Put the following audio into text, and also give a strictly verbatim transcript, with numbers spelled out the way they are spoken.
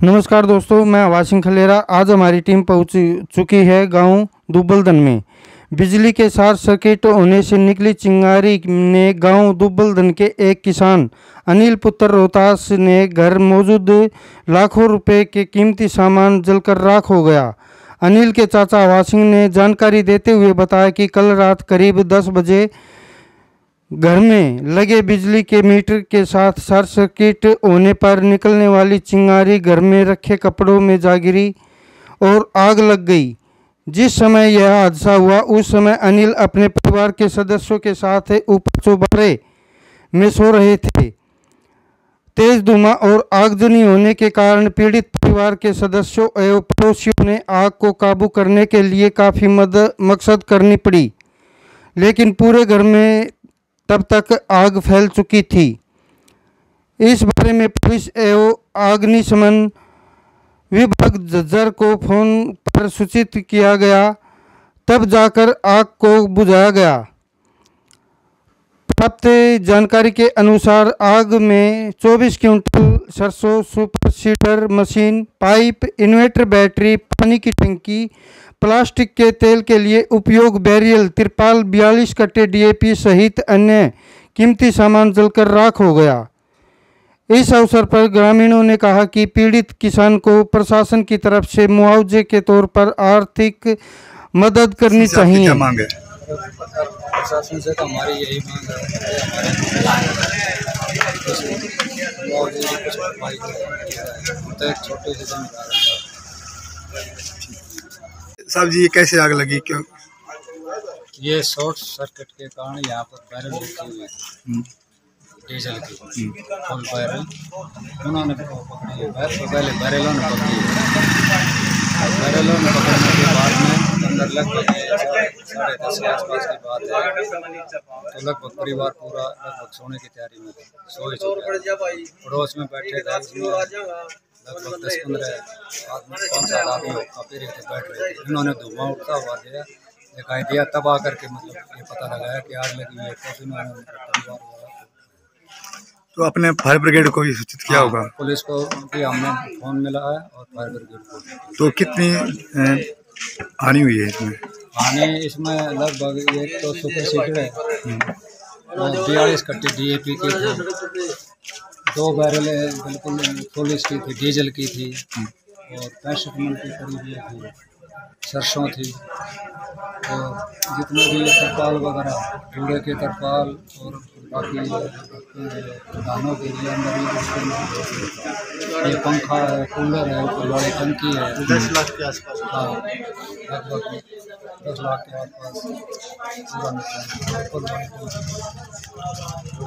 नमस्कार दोस्तों, मैं वासिम खलेरा। आज हमारी टीम पहुंच चुकी है गांव दुब्बलदन में। बिजली के शॉर्ट सर्किट होने से निकली चिंगारी ने गांव दुब्बलदन के एक किसान अनिल पुत्र रोहतास ने घर मौजूद लाखों रुपए के कीमती सामान जलकर राख हो गया। अनिल के चाचा वासिम ने जानकारी देते हुए बताया कि कल रात करीब दस बजे घर में लगे बिजली के मीटर के साथ शॉर्ट सर्किट होने पर निकलने वाली चिंगारी घर में रखे कपड़ों में जा गिरी और आग लग गई। जिस समय यह हादसा हुआ उस समय अनिल अपने परिवार के सदस्यों के साथ ऊपर चौबारे में सो रहे थे। तेज धुआं और आगजनी होने के कारण पीड़ित परिवार के सदस्यों एवं पड़ोसियों ने आग को काबू करने के लिए काफ़ी मदद मकसद करनी पड़ी, लेकिन पूरे घर में तब तक आग फैल चुकी थी। इस बारे में पुलिस एवं अग्निशमन विभाग झज्जर को फोन पर सूचित किया गया, तब जाकर आग को बुझाया गया। प्राप्त जानकारी के अनुसार आग में चौबीस क्विंटल सरसों, super seeder machine, pipe, inverter, battery, पानी की टंकी, प्लास्टिक के तेल के लिए उपयोग बैरियल, तिरपाल, बयालीस कट्टे डीएपी सहित अन्य कीमती सामान जलकर राख हो गया। इस अवसर पर ग्रामीणों ने कहा कि पीड़ित किसान को प्रशासन की तरफ से मुआवजे के तौर पर आर्थिक मदद करनी चाहिए। क्या मांग है? प्रशासन से तो हमारी यही मांग है मुआवजे की कुछ भरपाई करें। तो एक छोटे से जमींदार साहब जी, ये कैसे आग लगी? क्यों? ये शॉर्ट सर्किट के कारण यहाँ पर बैरल रखी हुई है डीजल की, फुल बैरल उन्होंने पकड़ी है। बैर तो पहले बैरलों ने पकड़ी है। बैरलों ने पकड़ने के बाद में अंदर लगभग साढ़े दस के आसपास की बात है, तो लगभग परिवार पूरा लगभग सोने की तैयारी में सो ही चुका है। पड़ोस में बैठे थे, लगभग दस पंद्रह आदमी पाँच सात आदमी काफी रहे थे, बैठ रहे थे। इन्होंने धुआं उठता हुआ दिया दिखाई दिया, तब आकर के मतलब ये पता लगाया कि आग लगी हुई है। तो इन्होंने परिवार वाला तो अपने फायर ब्रिगेड को भी सूचित किया होगा? पुलिस को भी हमने फोन मिला है और फायर ब्रिगेड को। तो कितनी हानि हुई है इसमें? हानि इसमें लगभग एक तो सुपर सीडर है, बयालीस कट्टे डीएपी की थी, दो बैरल बिल्कुल फुल की थी, डीजल की थी, और पैंसठ मन की करीब ये थी, सरसों थी, और जितने भी तरपाल वगैरह, जूड़े के तरपाल और बाकी दानों के लिए अंदर ये पंखा है, कूलर है, ऊपर वाली टंकी है। दस लाख के आसपास। हाँ, लगभग दस लाख के आसपास पूरा नुकसान।